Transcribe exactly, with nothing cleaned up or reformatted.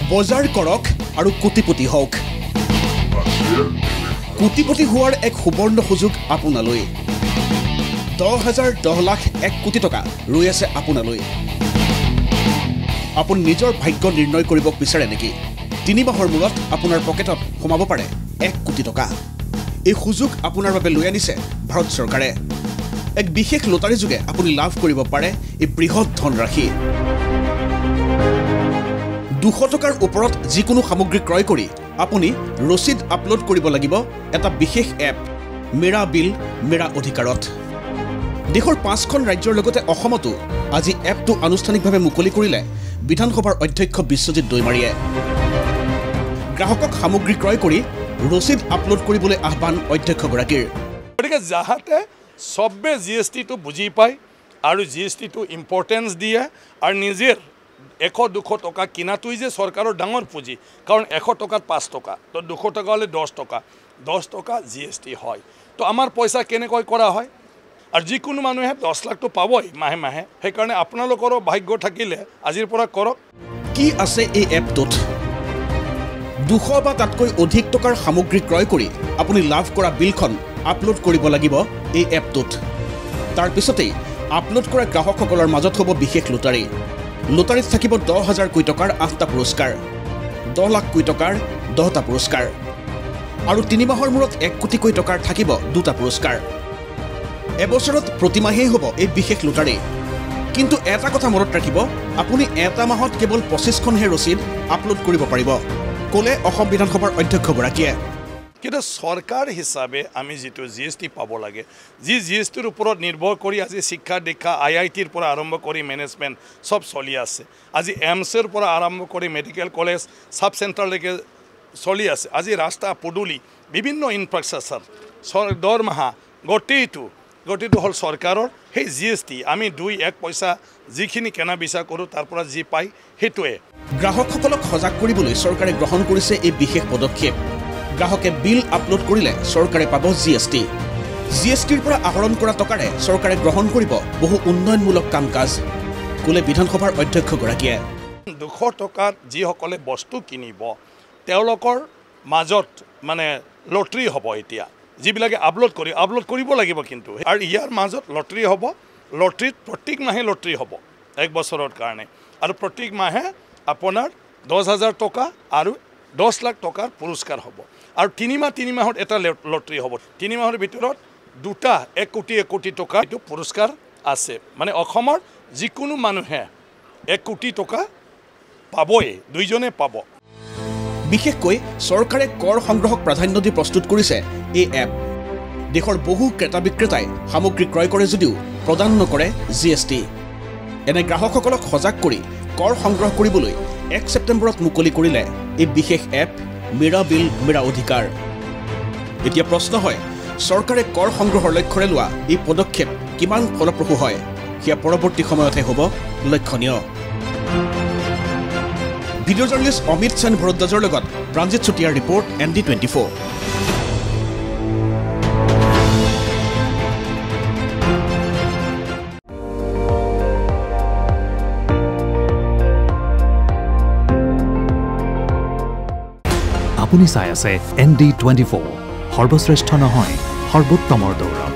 বজাৰ কৰক আৰু কোটিপতি হওক কোটিপতি হোৱাৰ এক সুবৰ্ণ সুযোগ আপোনালৈ দহ হাজাৰ দহ লাখ এক কোটি টকা ৰৈ আছে আপোনালৈ আপুনি নিজৰ ভাগ্য নিৰ্ণয় কৰিব বিচাৰে নেকি তিনি মাহৰ মূৰত আপোনাৰ পকেটত সোমাব পাৰে এক কোটি টকা এই সুযোগ আপোনাৰ বাবে লৈ আনিছে ভাৰত চৰকাৰে এক বিশেষ লটাৰী যোগে আপুনি লাভ কৰিব পাৰে এই বৃহৎ ধনৰাশি দুশ টকাৰ ওপৰত যিকোনো সামগ্ৰী ক্ৰয় কৰি আপুনি ৰচিদ আপলোড কৰিব লাগিব এটা বিশেষ এপ মেৰা বিল মেৰা অধিকাৰত দেশৰ পাঁচখন ৰাজ্যৰ লগতে অসমতো আজি এপটো আনুষ্ঠানিকভাৱে মুকলি কৰিলে বিধানসভাৰ অধ্যক্ষ বিশ্বজিৎ দৈমাৰীয়ে গ্ৰাহকক সামগ্ৰী ক্ৰয় কৰি ৰচিদ আপলোড কৰিবলৈ আহ্বান অধ্যক্ষগৰাকীৰ গতিকে যাহাতে সবে জিএসটি তো বুজি পায় আৰু জিএসটি তো ইম্পৰ্টেন্স দিয়ে আৰু নিজেৰ এশ দুশ টকা কিনাটোই যে চৰকাৰৰ ডাঙৰ পুঁজি কাৰণ এশ টকাত পাঁচ টকা তো দুশ টকা হ'লে দহ টকা দহ টকা জিএসটি হয় তো আমাৰ পইচা কেনেকৈ কৰা হয় আৰু যিকোনো মানুহে দহ লাখটো পাবই মাহে মাহে সেইকাৰণে আপোনালোকৰো ভাগ্য থাকিলে আজিৰ পৰা কৰক কি আছে এই এপটোত দুশ বা তাতকৈ অধিক টকাৰ সামগ্ৰী ক্ৰয় কৰি আপুনি লাভ কৰা বিলখন আপলোড কৰিব লাগিব এই এপটোত তাৰ পিছতেই আপলোড কৰা গ্ৰাহকসকলৰ মাজত হ'ব বিশেষ লটাৰী লটাৰীত থাকিব দহ হাজাৰ কোটি টকাৰ আঠটা পুৰস্কাৰ দহ লাখ কোটি টকাৰ দহটা পুৰস্কাৰ আৰু তিনি মাহৰ মূৰত এক কোটি কোটি টকাৰ থাকিব দুটা পুৰস্কাৰ এবছৰত প্ৰতিমাহেই হ'ব এই বিশেষ লটাৰী কিন্তু এটা কথা মনত ৰাখিব আপুনি এটা মাহত কেৱল পঁচিছখনহে ৰচিদ আপলোড কৰিব পাৰিব ক'লে অসম বিধানসভাৰ অধ্যক্ষগৰাকীয়ে কিন্তু চৰকাৰ হিচাপে আমি যেটো জিএসটি পাব লাগে যি জিএসটিৰ ওপৰত নিৰ্ভৰ কৰি আজি শিক্ষা দীক্ষা আই আই টিৰ পৰা আৰম্ভ কৰি মেনেজমেণ্ট সব চলি আছে আজি এমছৰ পৰা আৰম্ভ কৰি মেডিকেল কলেজ সাব চেণ্টাৰলৈকে চলি আছে আজি ৰাস্তা পদূলি বিভিন্ন ইনফ্ৰাষ্ট্ৰাকচাৰ দৰমহা গোটেইটো গোটেইটো হ'ল চৰকাৰৰ সেই জিএসটি আমি দুই এক পইচা যিখিনি কেনা বেচা কৰোঁ তাৰ পৰা যি পাই সেইটোৱে গ্ৰাহকসকলক সজাগ কৰিবলৈ চৰকাৰে গ্ৰহণ কৰিছে এই বিশেষ পদক্ষেপ গ্ৰাহকে বিল আপলোড কৰিলে চৰকাৰে পাব জিএসটি জিএসটিৰ পৰা আহৰণ কৰা টকাৰে চৰকাৰে গ্ৰহণ কৰিব বহু উন্নয়নমূলক কাম কাজ ক'লে বিধানসভাৰ অধ্যক্ষগৰাকীয়ে দুশ টকাত যিসকলে বস্তু কিনিব তেওঁলোকৰ মাজত মানে লটাৰী হ'ব এতিয়া যিবিলাকে আপলোড কৰি আপলোড কৰিব লাগিব কিন্তু আৰু ইয়াৰ মাজত লটাৰী হ'ব লটাৰীত প্ৰত্যেক মাহে লটাৰী হ'ব এক বছৰৰ কাৰণে আৰু প্ৰত্যেক মাহে আপোনাৰ দহ হাজাৰ টকা আৰু দহ লাখ টকাৰ পুৰস্কাৰ হ'ব আৰু তিনি মাহ তিনি মাহত এটা লটাৰী হ'ব তিনি মাহৰ ভিতৰত দুটা এক কোটি এক কোটি টকা এইটো পুৰস্কাৰ আছে মানে অসমৰ যিকোনো মানুহে এক কোটি টকা পাবই দুইজনে পাব বিশেষকৈ চৰকাৰে কৰ সংগ্ৰহক প্ৰাধান্য দি প্ৰস্তুত কৰিছে এই এপ দেশৰ বহু ক্ৰেতা বিক্ৰেতাই সামগ্ৰী ক্ৰয় কৰে যদিও প্ৰদান নকৰে জিএসটি এনে গ্ৰাহকসকলক সজাগ কৰি কৰ সংগ্ৰহ কৰিবলৈ এক ছেপ্টেম্বৰত মুকলি কৰিলে এই বিশেষ এপ মেৰা বিল মেৰা অধিকাৰ এতিয়া প্ৰশ্ন হয় চৰকাৰে কৰ সংগ্ৰহৰ লক্ষ্যৰে লোৱা এই পদক্ষেপ কিমান ফলপ্ৰসূ হয় সেয়া পৰৱৰ্তী সময়তহে হ'ব লক্ষণীয় ভিডিঅ' জাৰ্নেলিষ্ট অমিত সেন ভৰদ্বাজৰ লগত প্ৰাঞ্জিত চুতীয়াৰ report N D twenty four আপুনি চাই আছে এন ডি টুৱেণ্টি ফ'ৰ সৰ্বশ্ৰেষ্ঠ নহয় সৰ্বোত্তমৰ দৌৰ